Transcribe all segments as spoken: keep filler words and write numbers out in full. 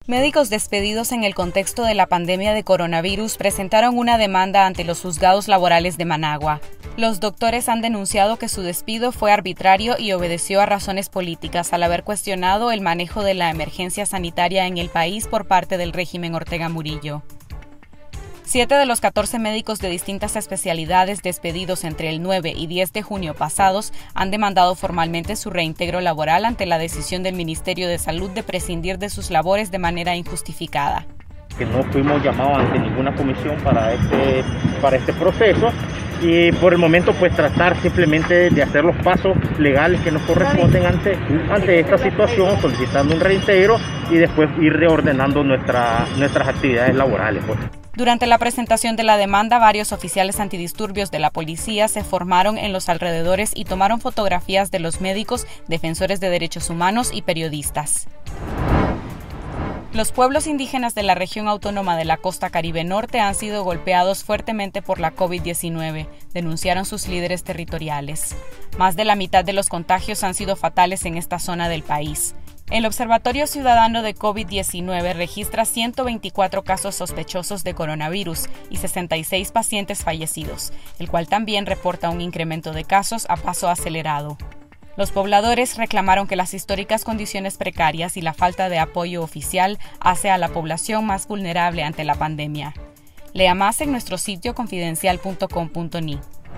Médicos despedidos en el contexto de la pandemia de coronavirus presentaron una demanda ante los juzgados laborales de Managua. Los doctores han denunciado que su despido fue arbitrario y obedeció a razones políticas al haber cuestionado el manejo de la emergencia sanitaria en el país por parte del régimen Ortega Murillo. Siete de los catorce médicos de distintas especialidades despedidos entre el nueve y diez de junio pasados han demandado formalmente su reintegro laboral ante la decisión del Ministerio de Salud de prescindir de sus labores de manera injustificada. Que no fuimos llamados ante ninguna comisión para este, para este proceso y por el momento pues tratar simplemente de hacer los pasos legales que nos corresponden ante, ante esta situación, solicitando un reintegro y después ir reordenando nuestra, nuestras actividades laborales. Pues. Durante la presentación de la demanda, varios oficiales antidisturbios de la policía se formaron en los alrededores y tomaron fotografías de los médicos, defensores de derechos humanos y periodistas. Los pueblos indígenas de la región autónoma de la Costa Caribe Norte han sido golpeados fuertemente por la COVID diecinueve, denunciaron sus líderes territoriales. Más de la mitad de los contagios han sido fatales en esta zona del país. El Observatorio Ciudadano de COVID diecinueve registra ciento veinticuatro casos sospechosos de coronavirus y sesenta y seis pacientes fallecidos, el cual también reporta un incremento de casos a paso acelerado. Los pobladores reclamaron que las históricas condiciones precarias y la falta de apoyo oficial hace a la población más vulnerable ante la pandemia. Lea más en nuestro sitio confidencial punto com punto ni.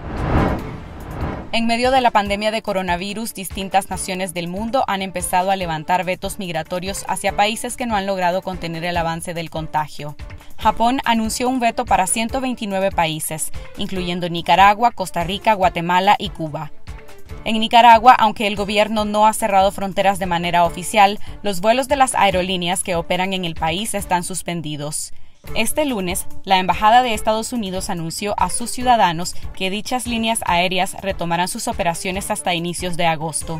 En medio de la pandemia de coronavirus, distintas naciones del mundo han empezado a levantar vetos migratorios hacia países que no han logrado contener el avance del contagio. Japón anunció un veto para ciento veintinueve países, incluyendo Nicaragua, Costa Rica, Guatemala y Cuba. En Nicaragua, aunque el gobierno no ha cerrado fronteras de manera oficial, los vuelos de las aerolíneas que operan en el país están suspendidos. Este lunes, la Embajada de Estados Unidos anunció a sus ciudadanos que dichas líneas aéreas retomarán sus operaciones hasta inicios de agosto.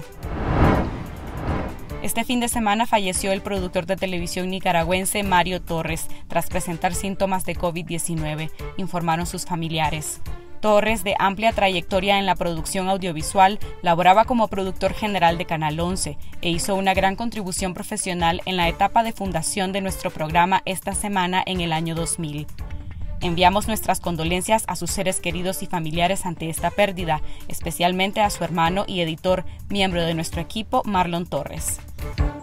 Este fin de semana falleció el productor de televisión nicaragüense Mario Torres tras presentar síntomas de COVID diecinueve, informaron sus familiares. Torres, de amplia trayectoria en la producción audiovisual, laboraba como productor general de Canal once e hizo una gran contribución profesional en la etapa de fundación de nuestro programa Esta Semana en el año dos mil. Enviamos nuestras condolencias a sus seres queridos y familiares ante esta pérdida, especialmente a su hermano y editor, miembro de nuestro equipo, Marlon Torres.